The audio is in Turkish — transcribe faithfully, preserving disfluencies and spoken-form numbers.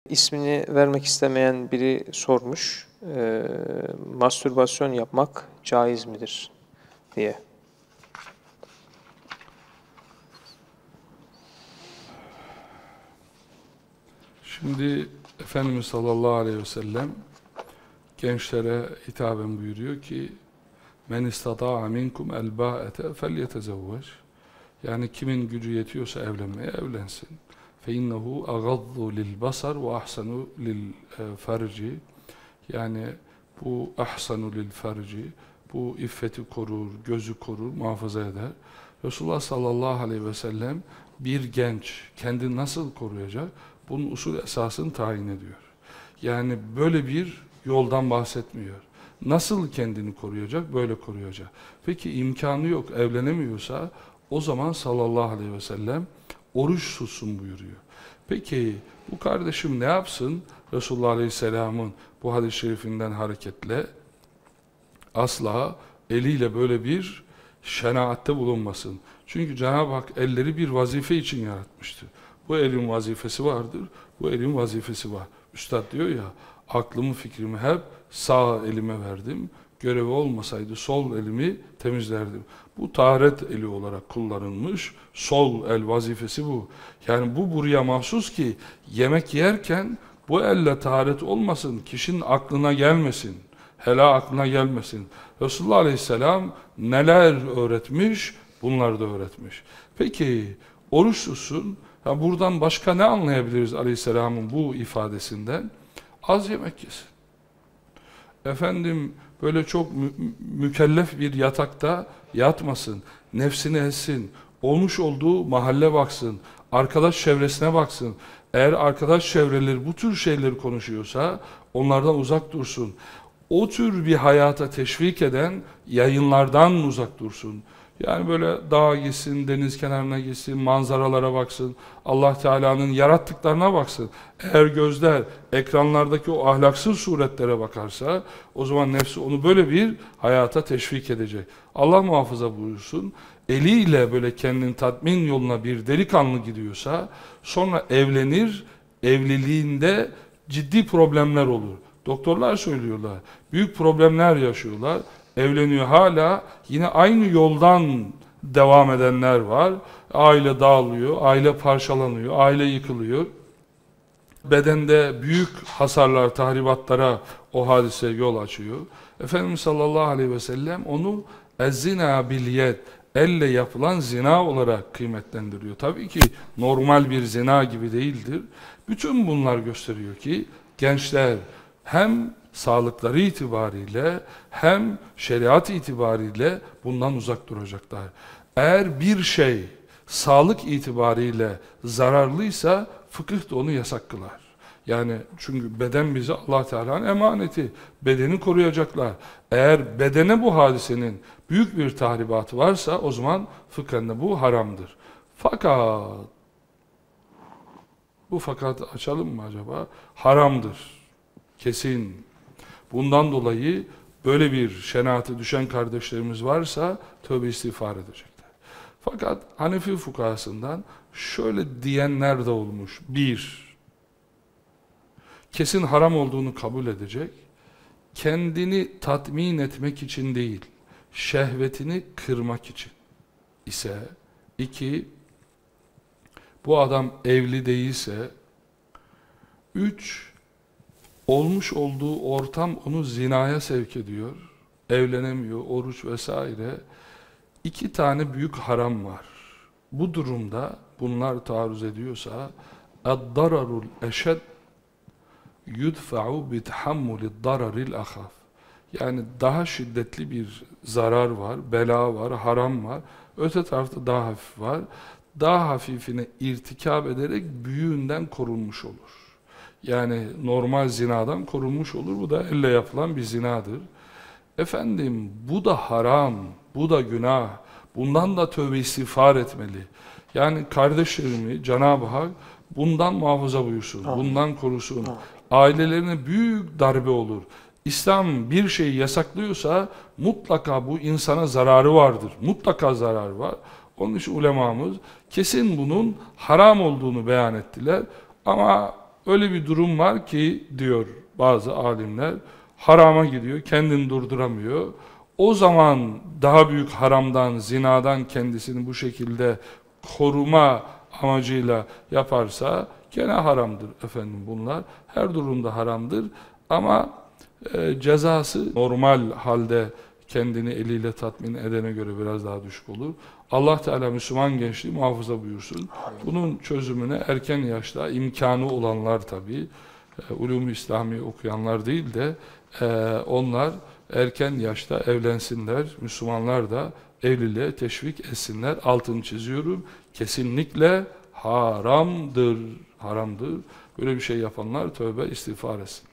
İsmini vermek istemeyen biri sormuş, e, mastürbasyon yapmak caiz midir diye. Şimdi Efendimiz sallallahu aleyhi ve sellem gençlere hitaben buyuruyor ki men istata'a minkum el ba'ete felyetezevvec. Yani kimin gücü yetiyorsa evlenmeye evlensin. Fe innehu agaddu lil basar ve ahsanu lil ferci. Yani bu ahsanu lil ferci, bu iffeti korur, gözü korur, muhafaza eder. Resulullah sallallahu aleyhi ve sellem bir genç kendini nasıl koruyacak? Bunun usul esasını tayin ediyor. Yani böyle bir yoldan bahsetmiyor. Nasıl kendini koruyacak? Böyle koruyacak. Peki imkanı yok, evlenemiyorsa o zaman sallallahu aleyhi ve sellem oruç tutsun buyuruyor. Peki bu kardeşim ne yapsın? Resulullah aleyhisselamın bu hadis-i şerifinden hareketle asla eliyle böyle bir şenaatte bulunmasın. Çünkü Cenab-ı Hak elleri bir vazife için yaratmıştır. Bu elin vazifesi vardır, bu elin vazifesi var. Üstad diyor ya, aklımı fikrimi hep sağ elime verdim, görevi olmasaydı sol elimi temizlerdim. Bu taharet eli olarak kullanılmış, sol el vazifesi bu. Yani bu buraya mahsus ki yemek yerken bu elle taharet olmasın, kişinin aklına gelmesin, helal aklına gelmesin. Resulullah Aleyhisselam neler öğretmiş, bunları da öğretmiş. Peki oruç tutsun, ya buradan başka ne anlayabiliriz Aleyhisselam'ın bu ifadesinden? Az yemek yesin. Efendim böyle çok mü mükellef bir yatakta yatmasın, nefsini etsin, olmuş olduğu mahalle baksın, arkadaş çevresine baksın. Eğer arkadaş çevreleri bu tür şeyleri konuşuyorsa onlardan uzak dursun. O tür bir hayata teşvik eden yayınlardan uzak dursun. Yani böyle dağa gitsin, deniz kenarına gitsin, manzaralara baksın, Allah Teala'nın yarattıklarına baksın. Eğer gözler ekranlardaki o ahlaksız suretlere bakarsa, o zaman nefsi onu böyle bir hayata teşvik edecek. Allah muhafaza buyursun, eliyle böyle kendini tatmin yoluna bir delikanlı gidiyorsa, sonra evlenir, evliliğinde ciddi problemler olur. Doktorlar söylüyorlar, büyük problemler yaşıyorlar. Evleniyor, hala yine aynı yoldan devam edenler var. Aile dağılıyor, aile parçalanıyor, aile yıkılıyor. Bedende büyük hasarlar, tahribatlara o hadise yol açıyor. Efendimiz sallallahu aleyhi ve sellem onu ezzina bilyet, elle yapılan zina olarak kıymetlendiriyor. Tabii ki normal bir zina gibi değildir. Bütün bunlar gösteriyor ki gençler hem sağlıkları itibariyle hem şeriat itibariyle bundan uzak duracaklar. Eğer bir şey sağlık itibariyle zararlıysa fıkıh da onu yasak kılar. Yani çünkü beden bize Allah Teala'nın emaneti. Bedeni koruyacaklar. Eğer bedene bu hadisenin büyük bir tahribatı varsa o zaman fıkhen bu haramdır. Fakat bu fakat açalım mı acaba? Haramdır. Kesin. Bundan dolayı böyle bir şenaate düşen kardeşlerimiz varsa tövbe istiğfar edecekler. Fakat Hanefi fukahasından şöyle diyenler de olmuş. Bir, kesin haram olduğunu kabul edecek, kendini tatmin etmek için değil, şehvetini kırmak için ise. İki, bu adam evli değilse. Üç, olmuş olduğu ortam onu zinaya sevk ediyor, evlenemiyor, oruç vesaire. İki tane büyük haram var. Bu durumda bunlar taarruz ediyorsa اَدْضَرَرُ الْاَشَدْ يُدْفَعُ بِتَحَمُّلِ الضَّرَرِ الْاَخَفِ. Yani daha şiddetli bir zarar var, bela var, haram var. Öte tarafta daha hafif var. Daha hafifine irtikab ederek büyüğünden korunmuş olur. Yani normal zinadan korunmuş olur. Bu da elle yapılan bir zinadır. Efendim bu da haram, bu da günah. Bundan da tövbe istiğfar etmeli. Yani kardeşlerimi Cenab-ı Hak bundan muhafaza buyursun, Amin. Bundan korusun. Amin. Ailelerine büyük darbe olur. İslam bir şeyi yasaklıyorsa mutlaka bu insana zararı vardır. Mutlaka zararı var. Onun için ulemamız kesin bunun haram olduğunu beyan ettiler. Ama Öyle bir durum var ki diyor bazı alimler, harama gidiyor, kendini durduramıyor. O zaman daha büyük haramdan, zinadan kendisini bu şekilde koruma amacıyla yaparsa gene haramdır efendim bunlar. Her durumda haramdır ama e, cezası normal halde kendini eliyle tatmin edene göre biraz daha düşük olur. Allah Teala Müslüman gençliği muhafaza buyursun. Bunun çözümüne erken yaşta imkanı olanlar tabii, e, ulûm-i İslami okuyanlar değil de e, onlar erken yaşta evlensinler. Müslümanlar da evliliğe teşvik etsinler. Altını çiziyorum. Kesinlikle haramdır. Haramdır. Böyle bir şey yapanlar tövbe istiğfar etsin.